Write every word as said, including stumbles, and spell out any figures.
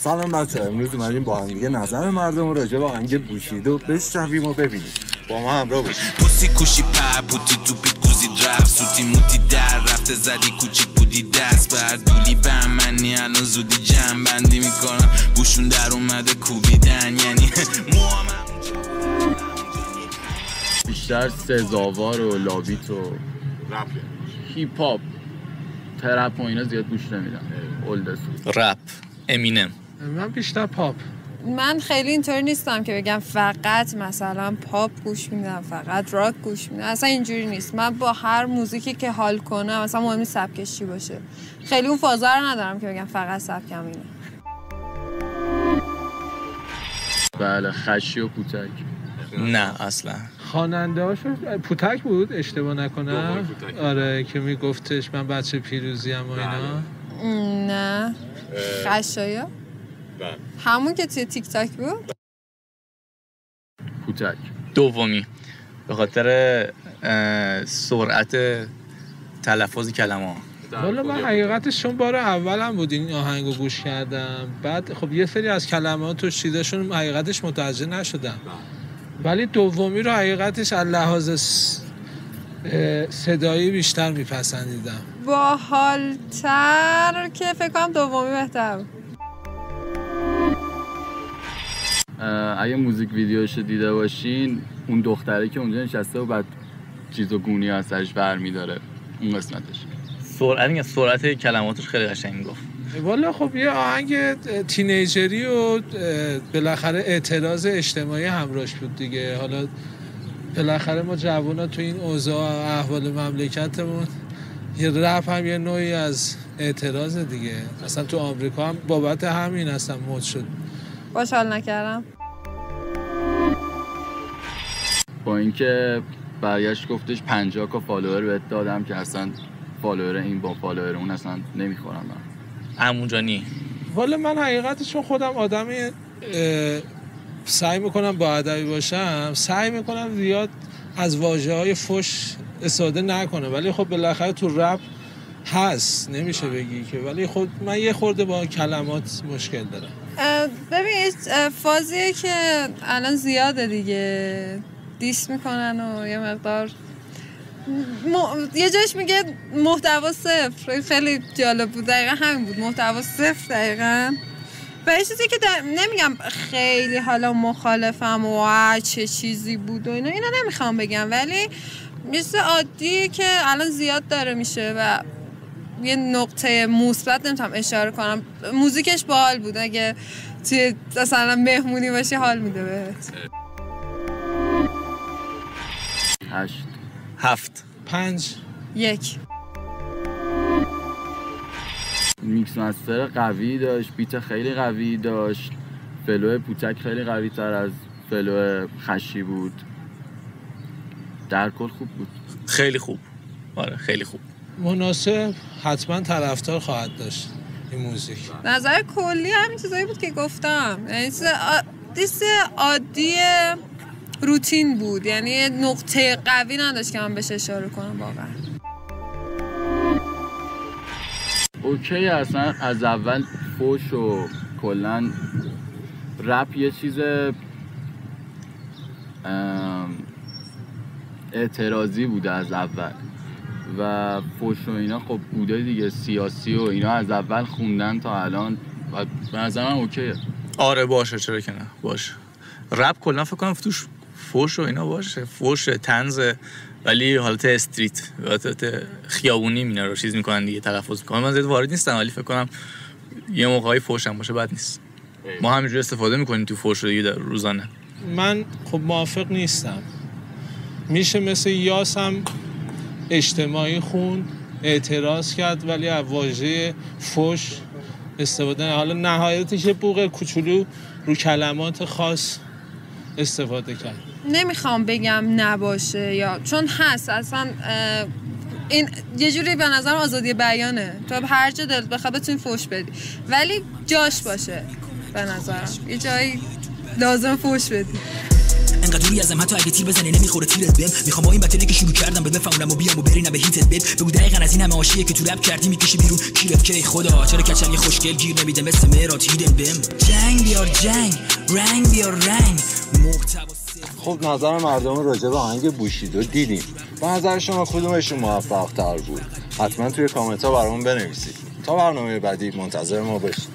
سلام بچه، امروز اومدیم با هم دیگه نظر مردم راجع به آهنگ بوشیدو بشنویم و ببینیم. با ما همراه باشید. پوسی کوشی پر بودی تو پیت کوزی رفت سوتی موتی در رفته زدی کوچیک بودی دست بردولی به منی الان زودی جمع بندی میکنم بوشون در اومده کوبیدن یعنی موامم بیشتر سزاوار و لابیت و رپ هیپ هاپ ترپ و اینا زیاد گوش نمیدم. اولد رپ امینم. من بیشتر پاپ. من خیلی اینطوری نیستم که بگم فقط مثلا پاپ گوش میدم فقط راک گوش میدم، اصلا اینجوری نیست. من با هر موزیکی که حال کنم مثلا مهم نیست سبکش چی باشه، خیلی اون فازا رو ندارم که بگم فقط سبکم اینه. بله خشی و پوتک. نه اصلا خواننده هاشو پوتک بود اشتباه نکنم. آره که میگفتش من بچه پیروزی ام و اینا. نه خشایا همون که توی تیک تاک بود. پوتک دومی به خاطر سرعت تلفظ کلمه ها. والا من حقیقتش چون بار اولم بود این آهنگو گوش کردم، بعد خب یه سری از کلمات و چیزاشون حقیقتش متوجه نشدم، ولی دومی رو حقیقتش از لحاظ صدایی بیشتر میپسندیدم. باحال‌تر که فکر کنم دومی بهتر بود. اگه موزیک ویدیوشو دیده باشین اون دختره که اونجا نشسته و بعد چیز و گونی از سرش برمیداره اون قسمتش سرعت سرعت کلماتش خیلی قشنگ میگفت. والا خب یه آهنگ تینیجری و بالاخره اعتراض اجتماعی همراهش بود دیگه. حالا بالاخره ما جوونا تو این اوضاع احوال مملکتمون یه رپ هم یه نوعی از اعتراض دیگه. اصلا تو آمریکا هم بابت همین اصلا مد شد. باش حال نکردم. با اینکه برگشت گفتش پنجاه کا فالوور بهت دادم که اصلا فالوور این با فالوور اون اصلا نمیخورم. همونجا نی. والا من حقیقتش چون خودم آدمی سعی میکنم با ادبی باشم، سعی میکنم زیاد از واژه‌های فحش استفاده نکنم، ولی خب بالاخره تو رپ هست نمیشه بگی که، ولی خب من یه خورده با کلمات مشکل دارم. ببینید فازیه که الان زیاده دیگه، دیس میکنن و یه مقدار م... یه جاش میگه محتوا صفر. خیلی جالب بود، دقیقا همین بود، محتوا صفر دقیقا. و یه چیزی که در... نمیگم خیلی حالا مخالفم و چه چیزی بود و اینا اینا نمیخوام بگم، ولی مثل عادیه که الان زیاد داره میشه و یه نقطه مثبت نمیتونم اشاره کنم. موزیکش باحال بود، اگه توی مثلا مهمونی باشی حال میده بهت. هشت هفت پنج یک. میکس مستر قوی داشت، بیت خیلی قوی داشت، فلو پوتک خیلی قوی تر از فلو خشی بود. در کل خوب بود، خیلی خوب. آره خیلی خوب، مناسب. حتما طرفدار خواهد داشت این موزیک. نظر کلی همین چیزایی بود که گفتم، یعنی چیز عادی روتین بود، یعنی نقطه قوی نداشت که من بهش اشاره کنم واقعا. اوکی. اصلا از اول فوش و کلن رپ یه چیز اعتراضی بوده از اول و فوش و اینا خب بوده دیگه، سیاسی و اینا از اول خوندن تا الان و به نظر من اوکیه. آره باشه، چرا که نه، باشه. رپ کلا فکر کنم توش فوش و اینا باشه، فوش طنز، ولی حالت استریت، حالت خیابونی اینا رو چیز میکنن دیگه، تلفظ میکنن. من زیاد وارد نیستم ولی فکر کنم یه موقعی فوش هم باشه بد نیست. ما همینجوری استفاده میکنیم تو فوش رو دیگه در روزانه. من خب موافق نیستم. میشه مثل یاس هم اجتماعی خون اعتراض کرد ولی از واژه فوش استفاده نه. حالا نهایتش یه بوق کوچولو رو کلمات خاص استفاده کرد. نمیخوام بگم نباشه یا چون هست، اصلا این یه جوری به نظرم آزادی بیانه، تو هر جا دلت بخواد بتونی فوش بدی، ولی جاش باشه. به نظرم یه جایی لازم فوش بدی. انقدر دوری ازم حتی اگه تیر بزنی نمیخوره تیرت بهم. میخوام با این بتلی که شروع کردم به بفهمونم و بیام و برینم به هیتت بد. بگو دقیقاً از این همه عاشقی که تو رپ کردی میکشی بیرون کیرت کی خدا. چرا کچلی خوشگل گیر نمیده مثل مرات هیدن بم. جنگ بیار جنگ رنگ بیار رنگ محتوا. خب نظر مردم راجع به آهنگ بوشیدو دیدیم. به نظر شما کدومشون موفق تر بود؟ حتما توی کامنت ها برامون بنویسید. تا برنامه بعدی منتظر ما باشید.